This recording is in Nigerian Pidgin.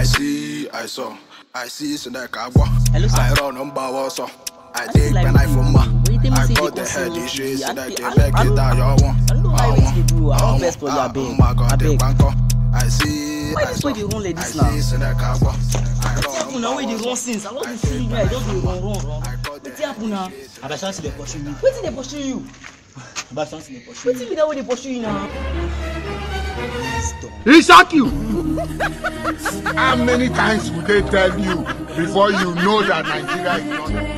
I saw, I see, so that Hello, sir. I run on power, so I take my life from ma. I got the head issues, so that they beg it down, you want. I don't know why we do. I don't best for your bed. I beg. I see, why this way they run like this now? What's happened now? Where they run since? I want to see you. I just run. What's happened now? About chance they pursue me. What's they pursue you? About chance they pursue me. What's be that way they pursue you now? He shock you. How many times would they tell you before you know that Nigeria is not?